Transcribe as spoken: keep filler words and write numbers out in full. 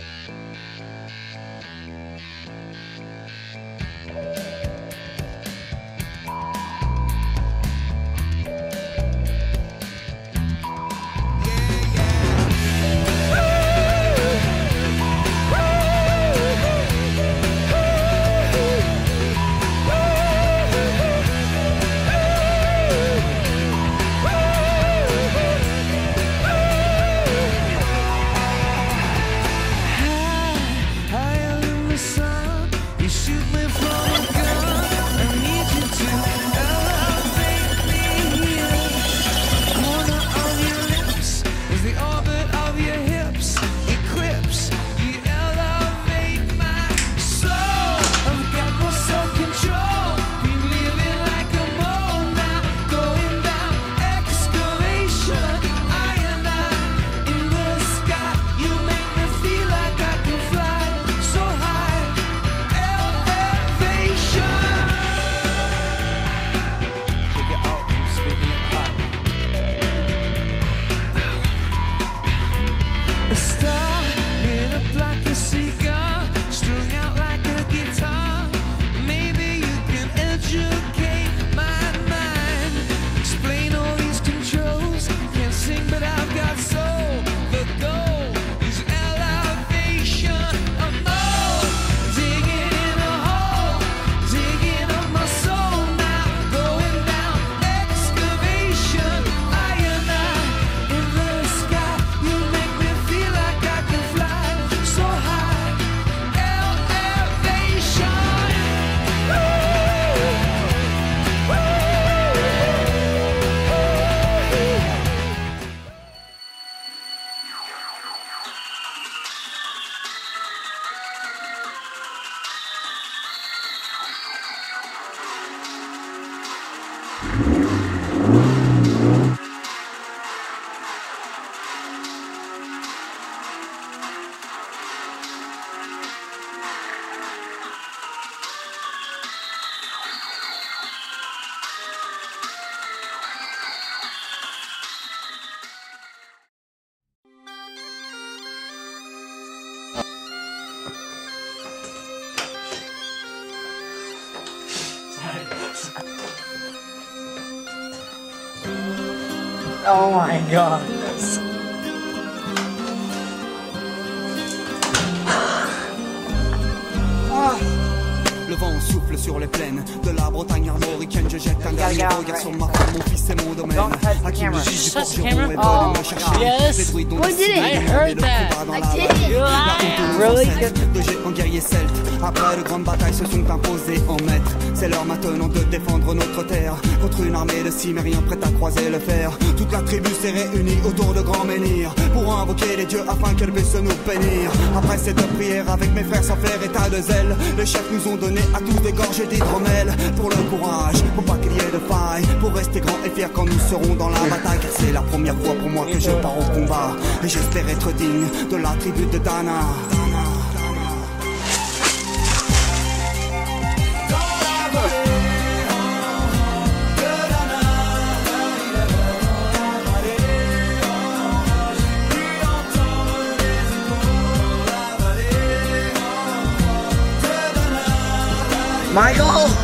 Oh my god. Le vent souffle sur les plaines de la Bretagne armoricaine. Je jette un dernier regard sur ma femme, mon fils et mon domaine. À qui me juge du forgeron et veulent me chercher. Les druides dont I heard that. I did. Really good. De géants guerriers celtes, après de grandes batailles se sont imposés en maîtres. C'est l'heure maintenant de défendre notre terre contre une armée de cimériens prête à croiser le fer. Toute la tribu s'est réunie autour de grands menhirs pour invoquer les dieux afin qu'elle puisse nous bénir. Après cette prière avec mes frères sans faire état de zèle, les chefs nous ont donné à tous des gorgées d'hydromel. Pour le courage, pour pas qu'il y ait de faille, pour rester grand et fier quand nous serons dans la bataille. Car c'est la première fois pour moi que je pars au combat, et j'espère être digne de la tribu de Dana. Michael!